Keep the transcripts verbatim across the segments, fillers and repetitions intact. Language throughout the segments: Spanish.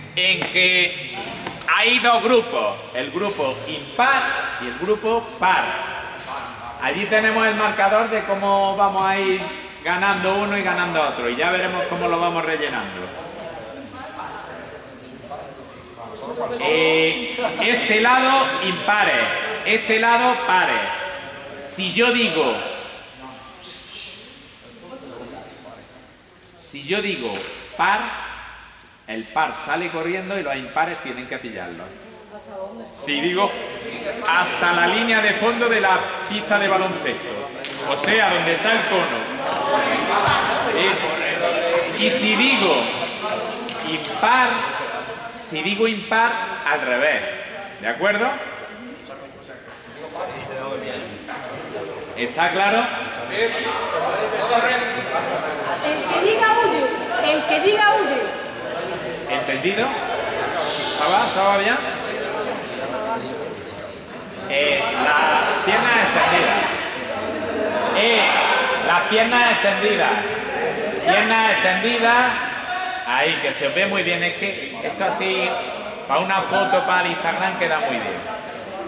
en que hay dos grupos, el grupo impar y el grupo par. Allí tenemos el marcador de cómo vamos a ir ganando uno y ganando otro, y ya veremos cómo lo vamos rellenando. Eh, este lado impares, este lado pares. Si yo digo, si yo digo par, el par sale corriendo y los impares tienen que pillarlo. Si digo hasta la línea de fondo de la pista de baloncesto, o sea, donde está el cono. Eh, y si digo impar, si digo impar, al revés. ¿De acuerdo? ¿Está claro? El que diga huye, el que diga huye. ¿Entendido? ¿Estaba, estaba bien? Eh, las piernas extendidas. Eh, las piernas extendidas. Piernas extendidas. Ahí, que se os ve muy bien. Es que esto así, para una foto para el Instagram, queda muy bien.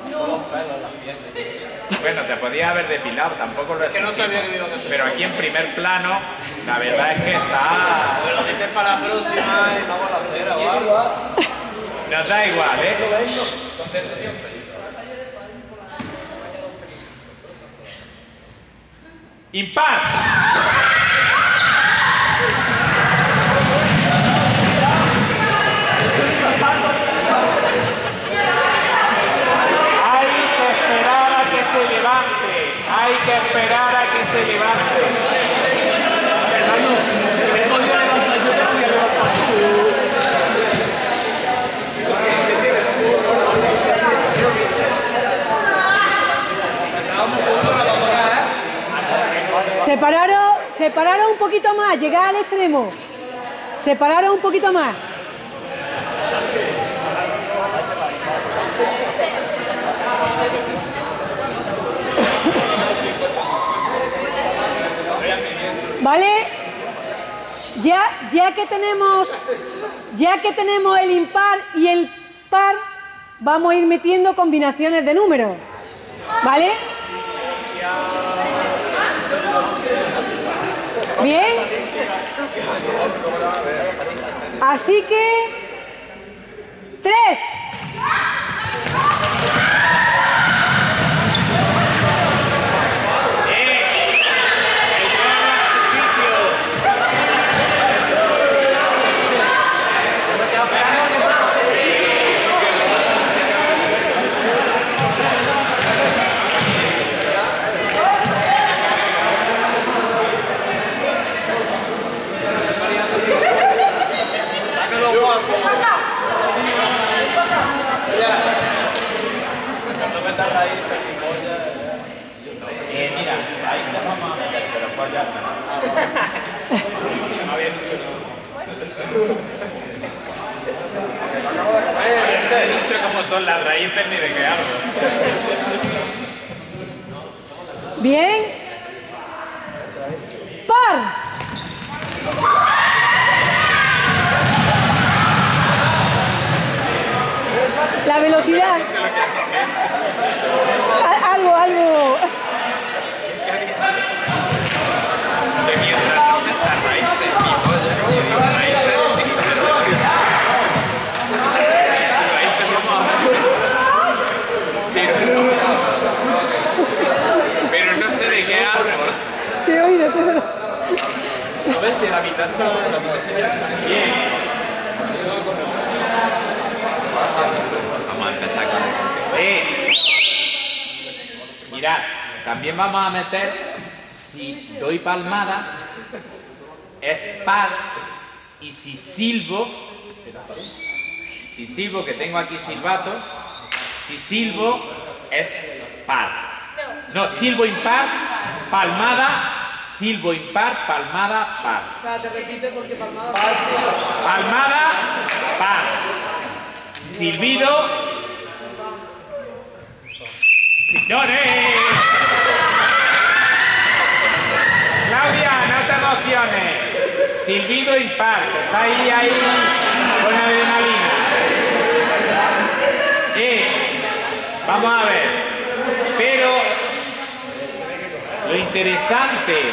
Bueno, te podías haber depilado, tampoco lo he que no sabía que me iba a hacer. Pero aquí en primer plano, la verdad es que está... Me lo dices para la próxima y vamos a la acera o algo. Nos da igual, ¿eh? Impar. Hay que esperar a que se levante. Si me he podido levantar, yo te voy a levantar. Separaros, separaros un poquito más, llegad al extremo. Separaros un poquito más. ¿Vale? Ya, ya que tenemos, ya que tenemos el impar y el par, vamos a ir metiendo combinaciones de números. ¿Vale? Bien. Así que tres. Eh, mira, ahí te vamos a meter, pero pues ya no había no te he dicho cómo son las raíces ni de qué hablo. Bien. Par. La velocidad. Algo, algo. Que mientras no metas raíces y pollas, raíces vamos a pero no, pero no sé de qué hablo. Te he oído, te he oído. A ver si la mitad está... La mitad se ve. Bien. Vamos a empezar con el... Eh. Mirad, también vamos a meter, si doy palmada, es par, y si silbo, si silbo, que tengo aquí silbato, si silbo es par. No, silbo impar, palmada, silbo impar, palmada, par. Espérate, repite porque palmada... Palmada, par. Silbido. ¡Señores! Claudia, no te emociones. Silbido impar, que está ahí, ahí, con adrenalina. Vamos a ver. Pero lo interesante,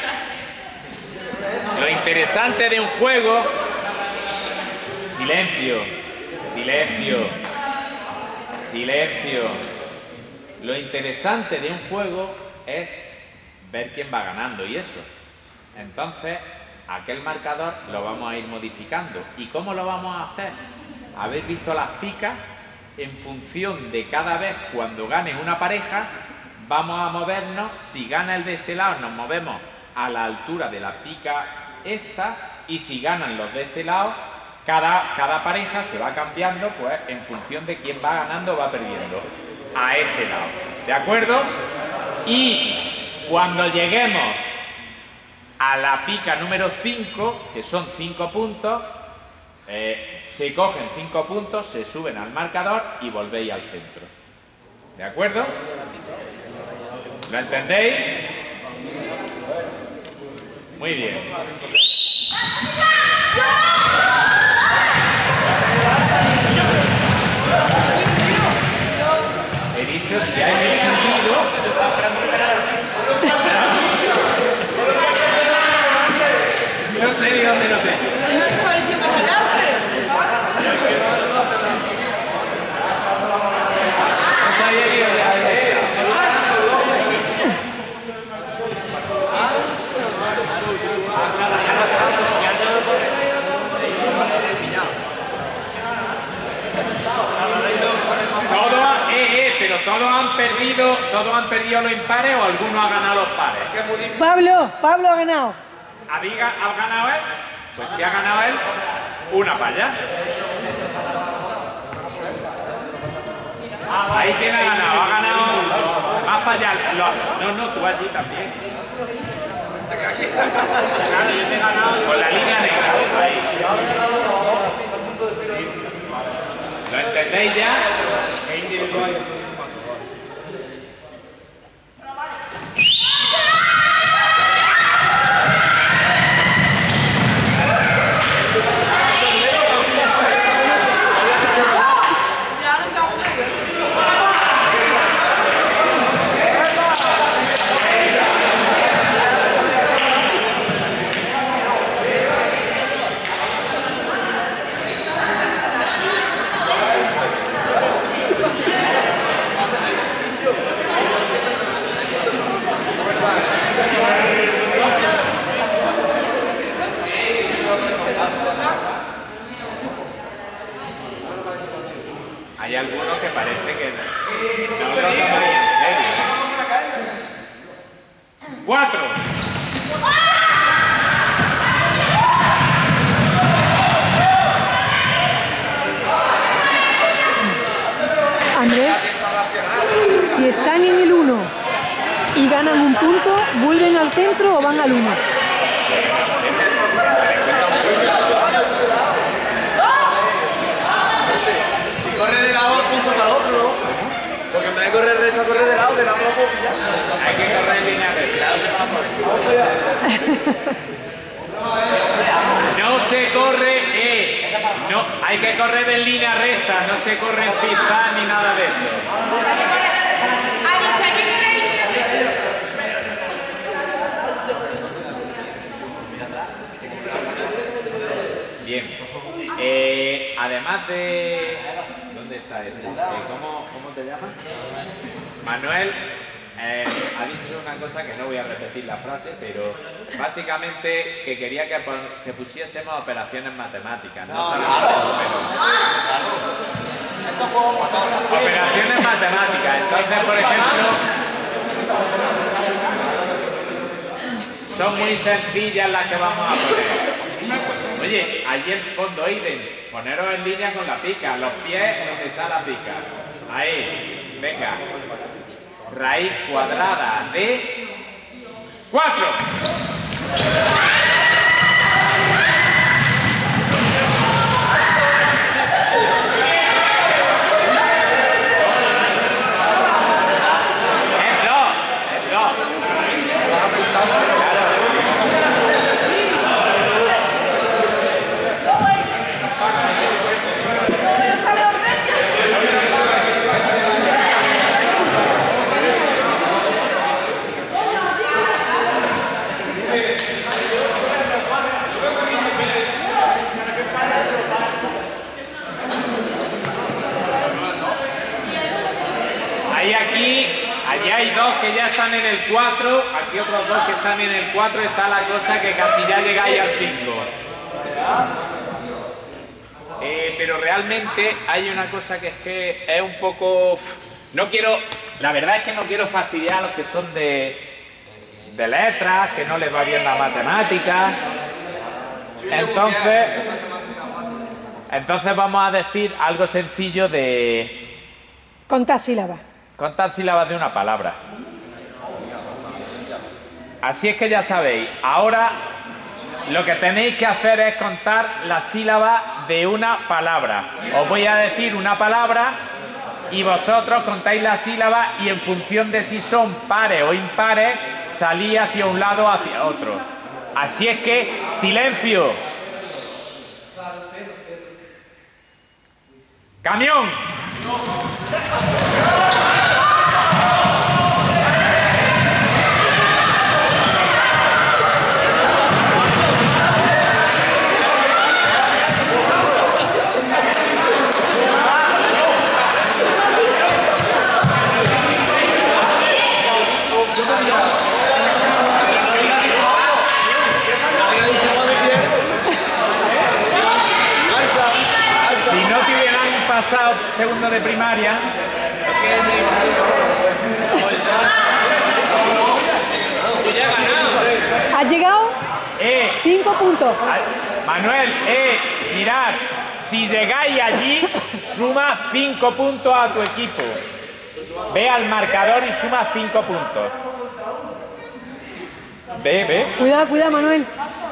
lo interesante de un juego, silencio, silencio, silencio. Lo interesante de un juego es ver quién va ganando y eso. Entonces, aquel marcador lo vamos a ir modificando. ¿Y cómo lo vamos a hacer? Habéis visto las picas. En función de cada vez cuando gane una pareja, vamos a movernos. Si gana el de este lado, nos movemos a la altura de la pica esta, y si ganan los de este lado, cada, cada pareja se va cambiando pues en función de quién va ganando o va perdiendo a este lado. ¿De acuerdo? Y cuando lleguemos a la pica número cinco, que son cinco puntos, Eh, se cogen cinco puntos, se suben al marcador y volvéis al centro. ¿De acuerdo? ¿Lo entendéis? Muy bien. He dicho si hay decidido. No sé ni dónde lo tengo. ¿Todos han perdido, todos han perdido los impares o alguno ha ganado los pares? Pablo, Pablo ha ganado. ¿Abiga ha ganado él? Pues si ha ganado él, una para allá. Ahí quién ha ganado, ha ganado más para allá. No, no, tú allí también. Claro, yo te he ganado con la línea negra. Ahí. ¿Lo entendéis ya? Es individual. Hay algunos que parece que no lo toman en serio. Cuatro. Andrés, si están en el uno y ganan un punto, ¿vuelven al centro o van al uno? Corre de lado, punto para el otro, ¿no? Porque en vez de correr recto, corre de lado, de lado no puedo pillar. Hay que correr en línea recta. No se corre, eh. No, hay que correr en línea recta, no se corre en zigzag ni nada de esto. Bien. Eh, además de... ¿Dónde está este? ¿Cómo, ¿Cómo te llamas? Manuel eh, ha dicho una cosa que no voy a repetir la frase, pero básicamente que quería que, que pusiésemos operaciones matemáticas, no solamente números. Operaciones matemáticas. Entonces, por ejemplo, son muy sencillas las que vamos a poner. Oye, allí en fondo, Aiden, poneros en línea con la pica, los pies donde está la pica. Ahí, venga. Raíz cuadrada de cuatro. Es dos, es dos. aquí hay dos que ya están en el cuatro, aquí otros dos que están en el cuatro, está la cosa que casi ya llegáis al cinco. Eh, pero realmente hay una cosa que es que es un poco... No quiero... La verdad es que no quiero fastidiar a los que son de, de letras, que no les va bien la matemática. Entonces... Entonces vamos a decir algo sencillo de... Contar sílabas. Contar sílabas de una palabra. Así es que ya sabéis, ahora lo que tenéis que hacer es contar las sílabas de una palabra. Os voy a decir una palabra y vosotros contáis las sílabas y en función de si son pares o impares, salís hacia un lado o hacia otro. Así es que, silencio. ¡Camión! Pasado segundo de primaria. ¿Has llegado? Eh, Cinco puntos. Manuel, eh, mirad, si llegáis allí, suma cinco puntos a tu equipo. Ve al marcador y suma cinco puntos. Ve, ve. Cuidado, cuidado, Manuel.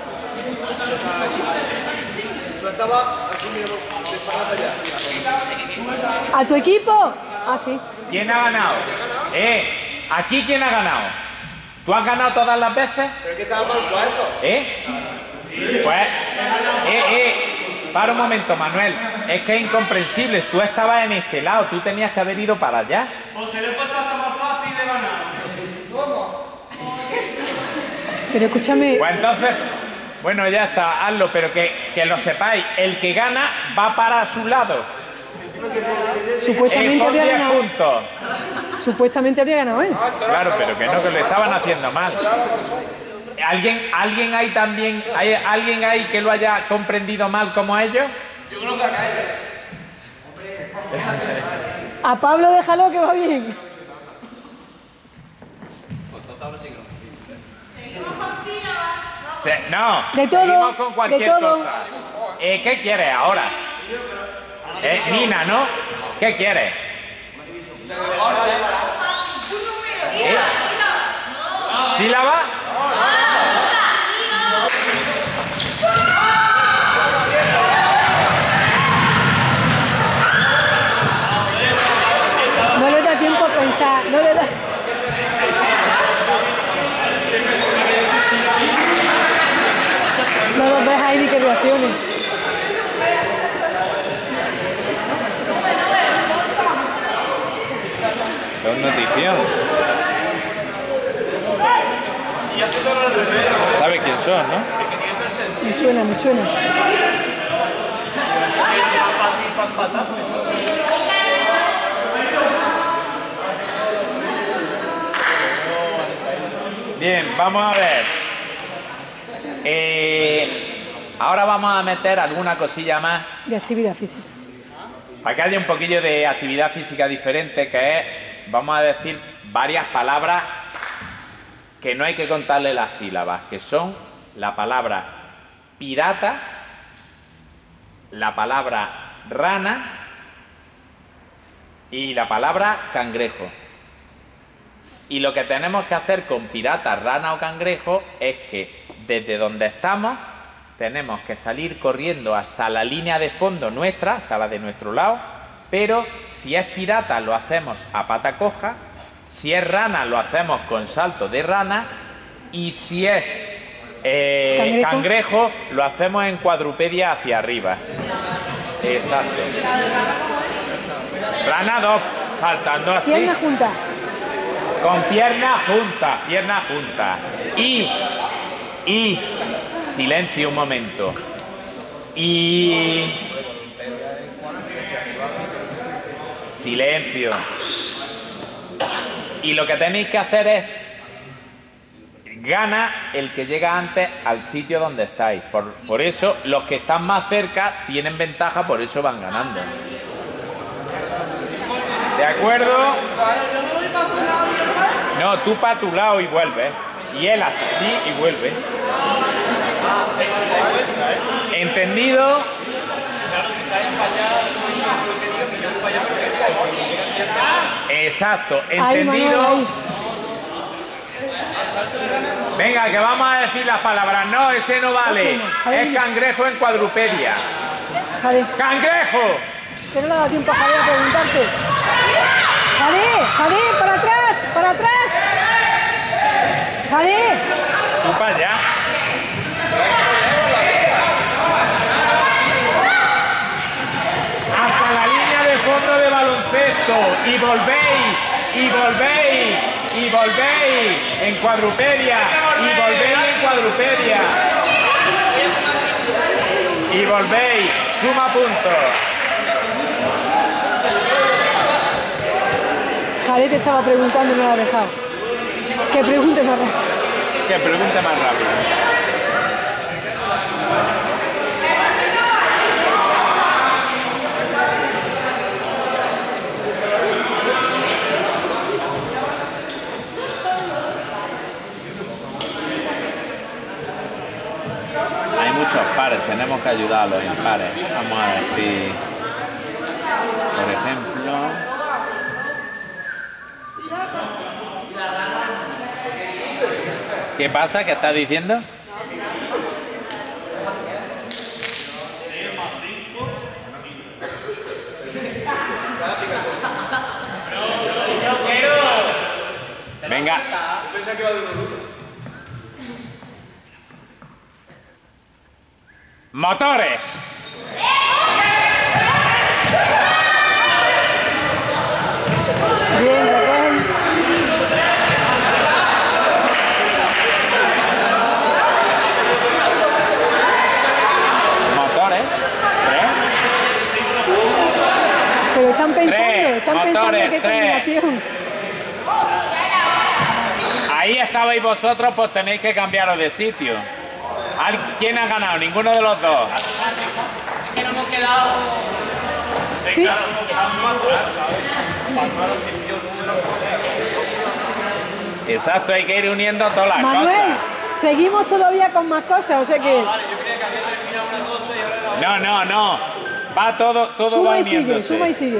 ¿A tu equipo? Ah, sí. ¿Quién ha ganado? Eh, ¿aquí quién ha ganado? ¿Tú has ganado todas las veces? Pero es que estaba mal puesto. ¿Eh? Pues, eh, eh, para un momento, Manuel. Es que es incomprensible. Tú estabas en este lado, tú tenías que haber ido para allá. Pues se le he puesto hasta más fácil de ganar. ¿Cómo? Pero escúchame. Pues entonces, bueno, ya está, hazlo, pero que, que lo sepáis. El que gana va para su lado. Supuestamente eh, habría ganado. Puntos. Supuestamente habría ganado él. Claro, pero que no, que lo estaban haciendo mal. ¿Alguien, alguien hay también, hay alguien ahí que lo haya comprendido mal como ellos? Yo creo que acá hay. A Pablo déjalo que va bien. Seguimos con sílabas. Se, no, De todo, seguimos con cualquier de todo. cosa. Eh, ¿Qué quieres ahora? Eh, Nina, ¿no? ¿Qué quieres? ¿Eh? ¿Sílaba? No le da tiempo a pensar. No le da... No los ves ahí ni que reaccionen. Es notición. ¿Sabes quién son, no? Me suena, me suena. Bien, vamos a ver. Eh, ahora vamos a meter alguna cosilla más De actividad física. para que haya un poquillo de actividad física diferente, que es, vamos a decir, varias palabras que no hay que contarle las sílabas, que son la palabra pirata, la palabra rana y la palabra cangrejo. Y lo que tenemos que hacer con pirata, rana o cangrejo es que desde donde estamos tenemos que salir corriendo hasta la línea de fondo nuestra, hasta la de nuestro lado, pero si es pirata lo hacemos a pata coja, si es rana lo hacemos con salto de rana y si es eh, ¿Cangrejo? cangrejo lo hacemos en cuadrupedia hacia arriba. Exacto. Rana dos, saltando así. Pierna junta. Con pierna junta, pierna junta. Y, y, silencio un momento. Y, silencio. Y lo que tenéis que hacer es, gana el que llega antes al sitio donde estáis. Por, por eso, los que están más cerca tienen ventaja, por eso van ganando. ¿De acuerdo? No, tú para tu lado y vuelves. Y él así y vuelve. ¿Entendido? Exacto, ¿entendido? Venga, que vamos a decir las palabras. No, ese no vale. Es cangrejo en cuadrupedia. ¡Cangrejo! Que no le ha dado tiempo a Javier a preguntarte. ¡Javier! ¡Javier! ¡Para atrás! ¡Para atrás! ¡Javier! Tú para allá. Hasta la línea de fondo de baloncesto. Y volvéis, y volvéis, y volvéis en cuadrupedia. Y volvéis en cuadrupedia. Y volvéis. Suma puntos. Javier te estaba preguntando y no lo ha dejado. Que pregunte más rápido. Que pregunte más rápido. Hay muchos pares, tenemos que ayudar a los impares. Vamos a decir, por ejemplo... ¿Qué pasa? ¿Qué estás diciendo? Venga. Motores. Bien, Raquel. Pero están pensando, Tres, están motores, pensando qué tres. combinación. Ahí estabais vosotros, pues tenéis que cambiaros de sitio. ¿Quién ha ganado? Ninguno de los dos. Es que no hemos quedado. Sí. Exacto, hay que ir uniendo todas las Manuel, cosas. seguimos todavía con más cosas, o sea que... No, no, no. Va todo, todo Suma va y sigue, uniéndose. suma y sigue.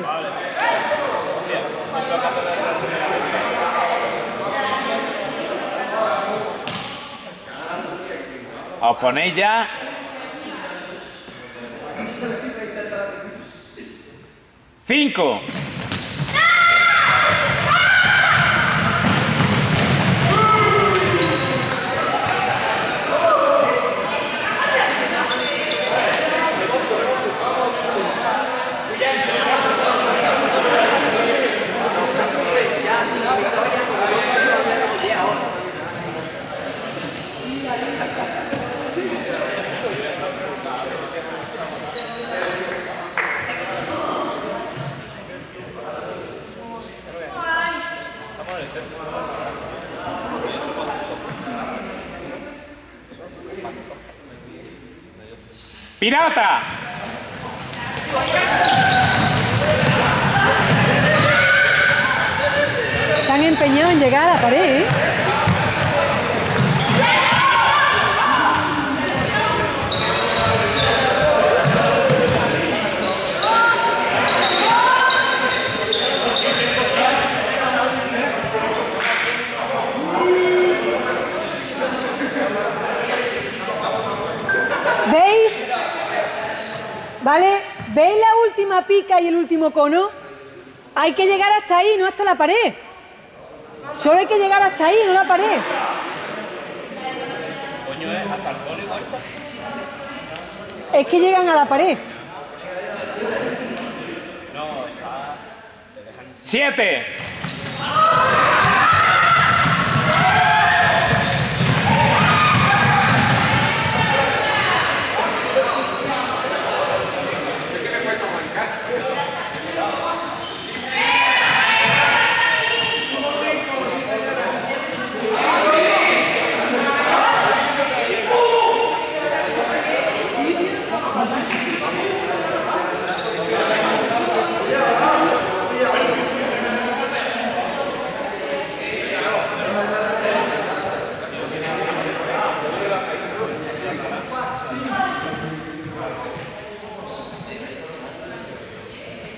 ¿Os ponéis ya? Cinco. ¡Pirata! Están empeñados en llegar a la pared, ¿eh? ¿Veis? ¿Vale? ¿Veis la última pica y el último cono? Hay que llegar hasta ahí, no hasta la pared. Solo hay que llegar hasta ahí, no la pared. Es que llegan a la pared. Siete.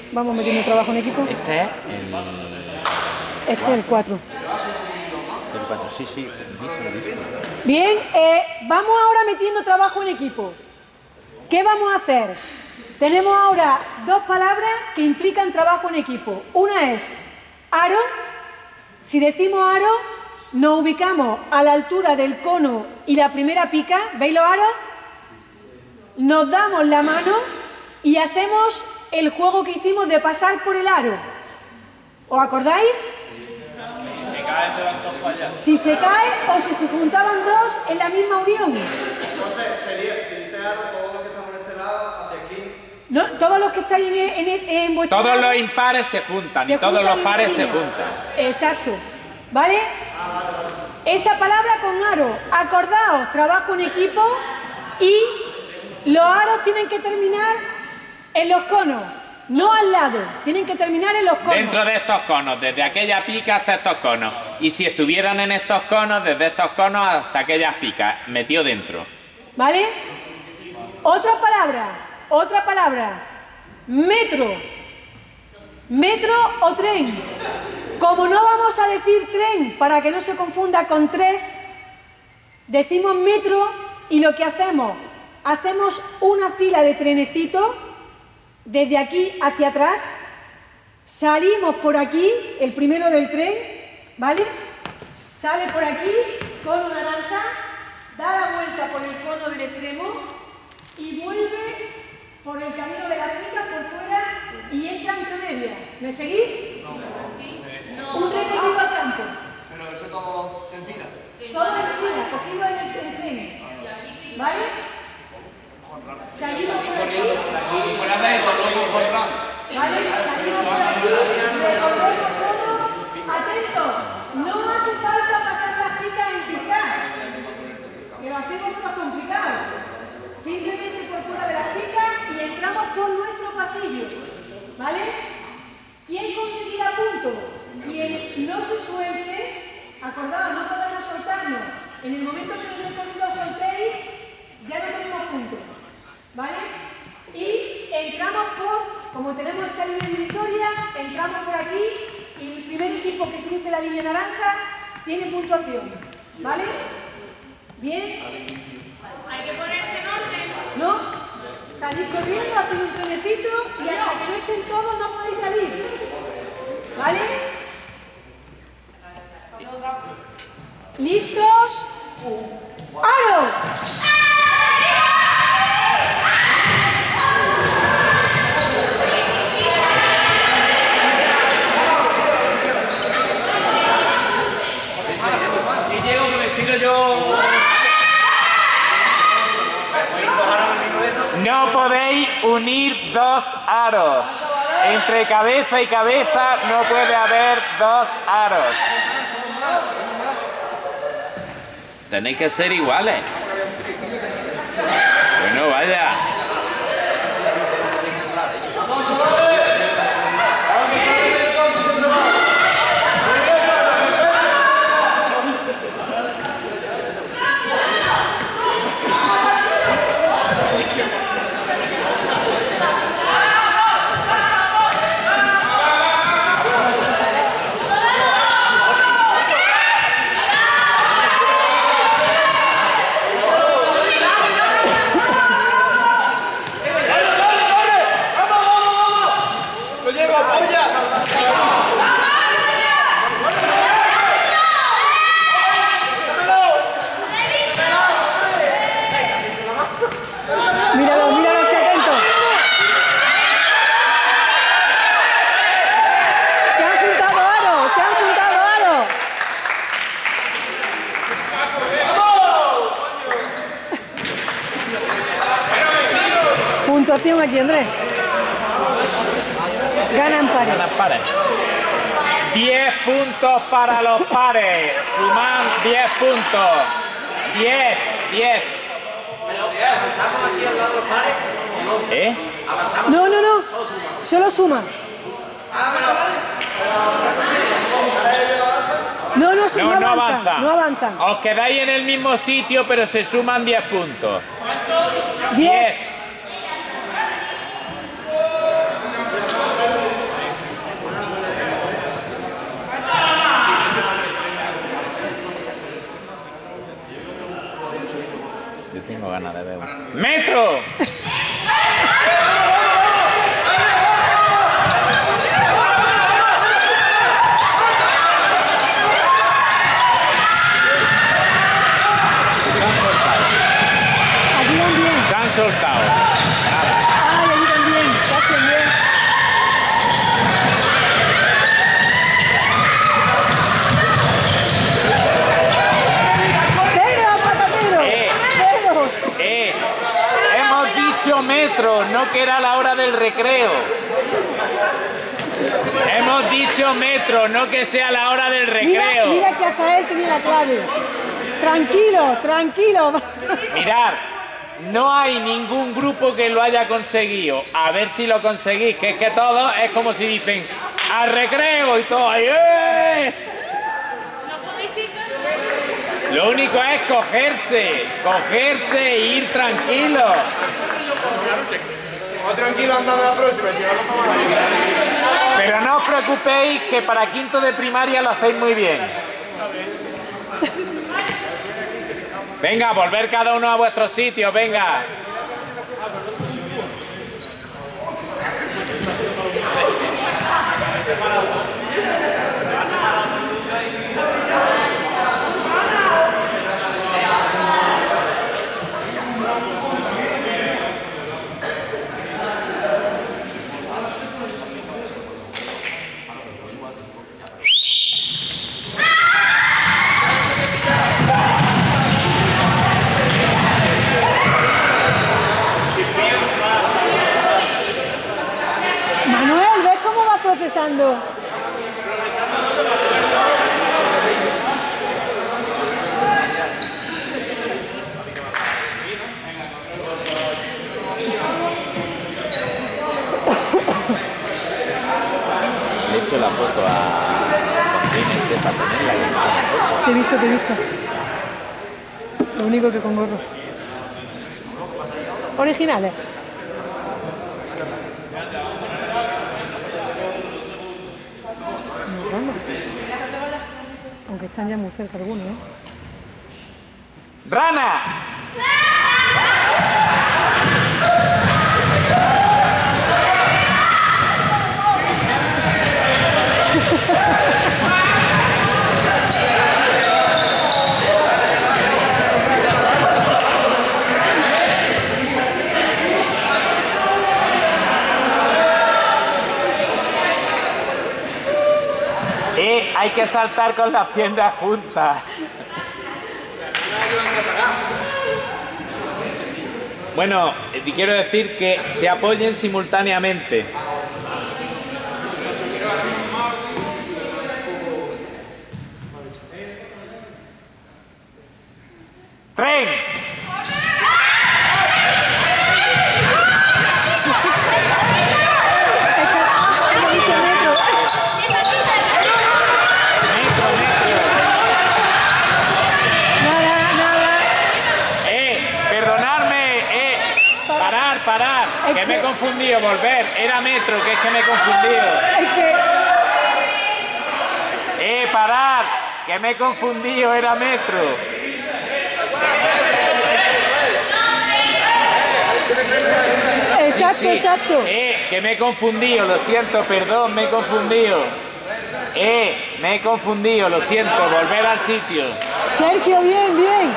Vamos metiendo trabajo en equipo. Este es el... Este es el cuatro. El cuatro, sí, sí. Díselo, díselo. Bien, eh, vamos ahora metiendo trabajo en equipo. ¿Qué vamos a hacer? Tenemos ahora dos palabras que implican trabajo en equipo. Una es aro. Si decimos aro, nos ubicamos a la altura del cono y la primera pica. ¿Veis los aros? Nos damos la mano y hacemos el juego que hicimos de pasar por el aro. ¿Os acordáis? Si se cae, se van dos para allá. Si se cae o si se juntaban dos en la misma unión. Entonces, sería, si dice algo, todos los que estamos en este lado, hacia aquí. ¿No? Todos los que estáis en, en, en vuestro Todos lado, los impares se juntan se y todos juntan los en pares línea. se juntan. Exacto. ¿Vale? Esa palabra con aro. Acordaos, trabajo en equipo y los aros tienen que terminar en los conos, no al lado. Tienen que terminar en los conos. Dentro de estos conos, desde aquella pica hasta estos conos. Y si estuvieran en estos conos, desde estos conos hasta aquellas picas, metido dentro. ¿Vale? Otra palabra, otra palabra. Metro. Metro o tren. Como no vamos a decir tren para que no se confunda con tres, decimos metro y lo que hacemos, hacemos una fila de trenecitos desde aquí hacia atrás, salimos por aquí, el primero del tren, ¿vale? Sale por aquí, cono naranja, da la vuelta por el cono del extremo y vuelve por el camino de las picas por fuera y entra entre medias. ¿Me seguís? No. Un recorrido al campo. Pero eso todo en fila. Todo en fila, cogido en el tren. ¿Vale? Salimos por aquí. Si fuera médico, luego con Ram. ¿Vale? Salimos por aquí, recorremos todo. Atento, no hace falta pasar las picas en picas, que lo hacemos más complicado. Simplemente por fuera de las picas y entramos por nuestro pasillo. ¿Vale? ¿Quién conseguirá punto? Quien no se suelte, acordaos, no podemos soltarnos. En el momento que el recorrido soltéis, ya no tenemos puntos. ¿Vale? Y entramos por, como tenemos esta línea divisoria, entramos por aquí y el primer equipo que cruce la línea naranja tiene puntuación. ¿Vale? ¿Bien? Hay que ponerse en orden. ¿No? Salís corriendo, hacéis un trenecito y hasta que no estén todos no podéis salir. ¿Vale? ¿Listos? ¡Aro! Y llego que me tiro yo. No podéis unir dos aros. Entre cabeza y cabeza no puede haber dos aros. Tenéis que ser iguales. Bueno, vaya. Míralo, míralo, qué atento. Se han juntado aros, se han juntado aros. Puntuación aquí, Andrés. Ganan pares. Ganan pares. diez puntos para los pares. Suman diez puntos. diez, diez. ¿Avanzamos así al lado de los pares? ¿Eh? ¿Avanzamos? No, no, no. Solo suma. No, no, sí, No, no, no avanzan. avanzan. No avanzan. Os quedáis en el mismo sitio, pero se suman diez puntos. Diez. diez. dicho que era la hora del recreo. Hemos dicho metro, no que sea la hora del recreo. Mira, mira que hasta él tenía la clave. Tranquilo, tranquilo. Mirad, no hay ningún grupo que lo haya conseguido. A ver si lo conseguís, que es que todo es como si dicen al recreo y todo. ¡Eh! Lo único es cogerse, cogerse e ir tranquilo. O tranquilo andando a la próxima, si no, no vamos a... Pero no os preocupéis que para quinto de primaria lo hacéis muy bien. Venga, volver cada uno a vuestros sitios, venga. Manuel, ¿ves cómo va procesando? Le he hecho la foto a Continente para tenerla y no la foto. Te he visto, te he visto. Lo único que con gorros. Originales. No, vamos. Aunque están ya muy cerca algunos, ¿eh? ¡Rana! Eh, hay que saltar con las piernas juntas. Bueno, eh, quiero decir que se apoyen simultáneamente. ¡Tren! Parar, es que que... me he confundido, volver, era metro, que es que me he confundido. Es que... Eh, parar, que me he confundido, era metro. Exacto, Sí, sí. exacto. Eh, que me he confundido, lo siento, perdón, me he confundido. Eh, me he confundido, lo siento, volver al sitio. Sergio, bien, bien.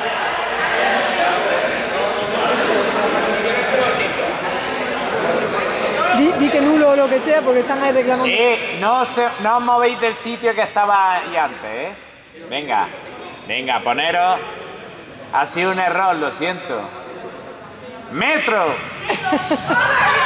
Di, di que nulo o lo que sea, porque están ahí reclamando. Eh, no, se, no os movéis del sitio que estaba ahí antes, ¿eh? Venga, venga, poneros. Ha sido un error, lo siento. ¡Metro!